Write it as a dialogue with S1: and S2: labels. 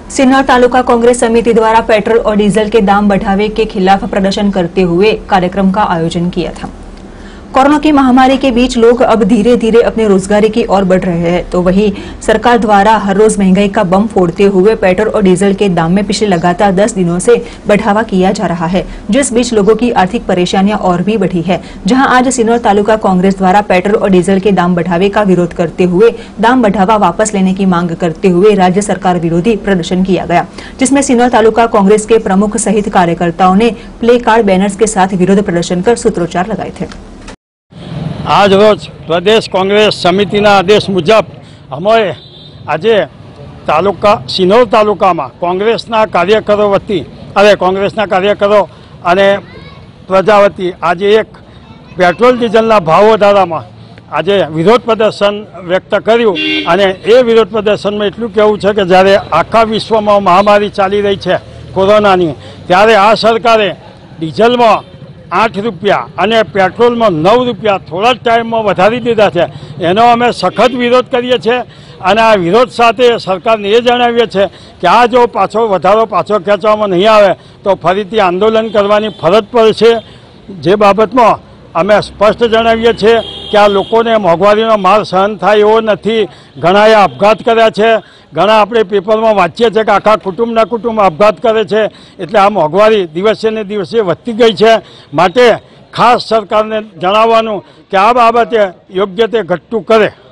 S1: सिन्नर तालुका कांग्रेस समिति द्वारा पेट्रोल और डीजल के दाम बढ़ावे के खिलाफ प्रदर्शन करते हुए कार्यक्रम का आयोजन किया था। कोरोना की महामारी के बीच लोग अब धीरे धीरे अपनी रोजगारी की ओर बढ़ रहे हैं, तो वहीं सरकार द्वारा हर रोज महंगाई का बम फोड़ते हुए पेट्रोल और डीजल के दाम में पिछले लगातार 10 दिनों से बढ़ावा किया जा रहा है, जिस बीच लोगों की आर्थिक परेशानियां और भी बढ़ी है। जहां आज सिन्नर तालुका कांग्रेस द्वारा पेट्रोल और डीजल के दाम बढ़ावे का विरोध करते हुए दाम बढ़ावा वापस लेने की मांग करते हुए राज्य सरकार विरोधी प्रदर्शन किया गया, जिसमें सिन्नर तालुका कांग्रेस के प्रमुख सहित कार्यकर्ताओं ने प्ले कार्ड बैनर्स के साथ विरोध प्रदर्शन कर सूत्रोच्चार लगाए थे।
S2: आज रोज प्रदेश कांग्रेस समिति आदेश मुजब अमोए आज तालुका सिन्नर तालुका में कांग्रेस कार्यकरो वती कांग्रेस कार्यकरो अने प्रजा वती आज एक पेट्रोल डीजल भाव वधारा में आज विरोध प्रदर्शन व्यक्त कर्यु अने ए विरोध प्रदर्शन में एटलुं कहेवुं छे कि ज्यारे आखा विश्व में महामारी चाली रही है कोरोनानी, त्यारे आ सरकारे डीजल में 8 रुपया अने पेट्रोल में 9 रुपया थोड़ा टाइम में वधारी दीधा है। एनो अमे सखत विरोध करीए छे अने आ विरोध साथे सरकारने ए जणावीए छे कि आ जो पाछो वधारो पाछो खेंचवामां नहीं आवे तो फरीथी आंदोलन करवानी फरज पड़शे। जे बाबतमां अमे स्पष्ट जणावीए छे कि आ लोकोने मोंघवारीनो मार सहन थाय एवो नथी। घणाए अपघात कर्या छे, घणा आपणे पेपरमां वांचीए छे कि आखा कुटुंबना कुटुंब अपघात करे छे, एटले आ मोंघवारी दिवसे ने दिवसे वधती गई छे। माटे खास सरकारने जणाववानुं कि आ बाबते योग्य ते घटतुं करे।